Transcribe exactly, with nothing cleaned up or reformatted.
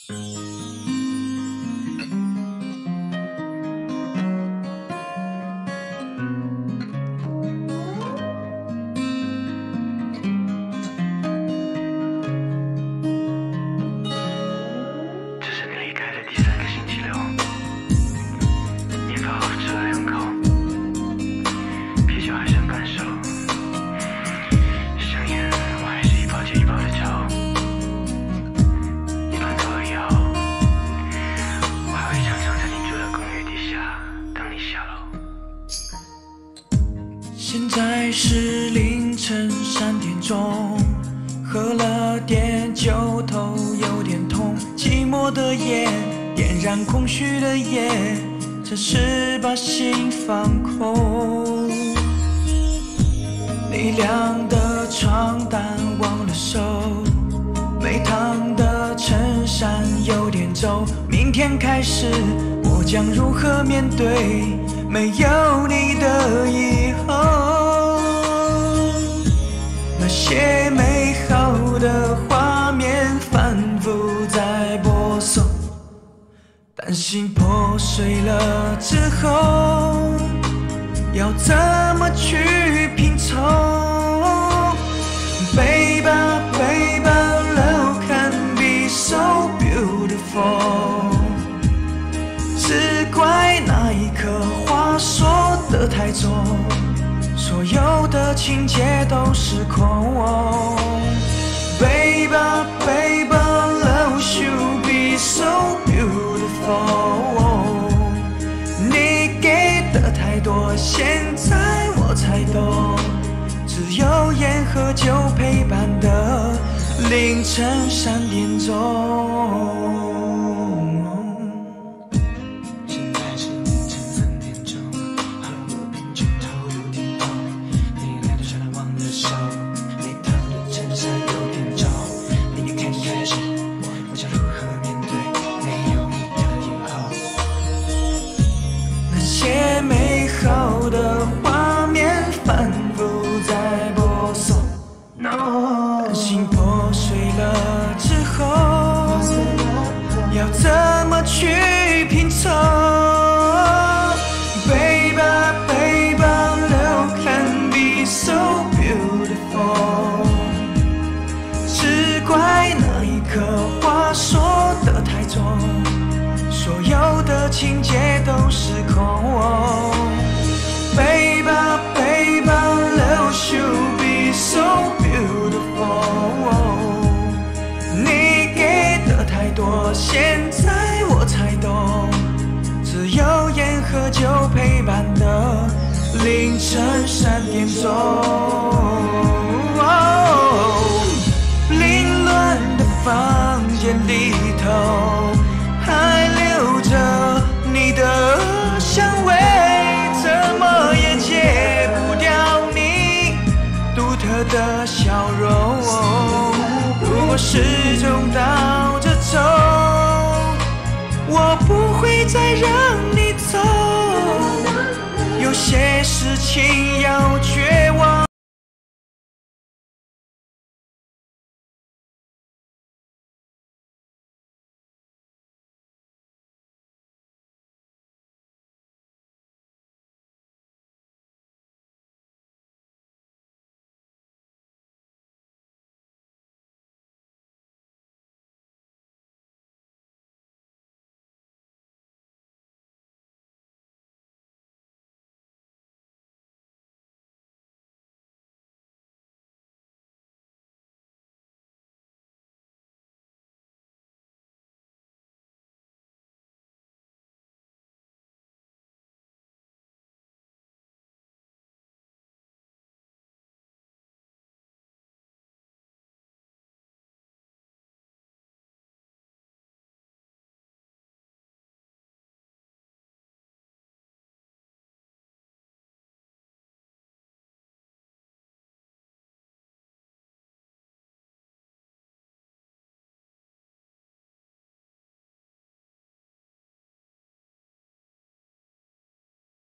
现在是凌晨三点钟，喝了点酒，头有点痛，寂寞的夜点燃空虚的夜，暂时把心放空。你晾的床单忘了收，没烫的衬衫有点皱，明天开始我将如何面对没有你的以后？那些美好的画面反复在播送，担心破碎了之后要怎么去拼凑。 Baby, baby, love can be so beautiful。 只怪那一刻话说得太重，所有的情节都失控。Baby, baby, love should be so beautiful。 你给的太多，现在我才懂。 只有烟和酒陪伴的凌晨三点钟。 现在是凌晨三点钟，喝了瓶酒，头有点痛。你来到小摊忘了收，没烫的衬衫有点皱。你也看开始，我想如何面对没有你的以后？ 那些美好的画面反复。 担心破碎了之后要怎么去拼凑 ？Baby, baby, love can be so beautiful。 只怪那一刻话说得太重，所有的情节都失控。Baby, baby, love should be so beautiful。 你给的太多，现在我才懂。只有烟和酒陪伴的凌晨三点钟。凌乱的房间里头，还留着你的香味，怎么也戒不掉你独特的笑容。如果时钟倒着走，我不会再让你走。有些事情要决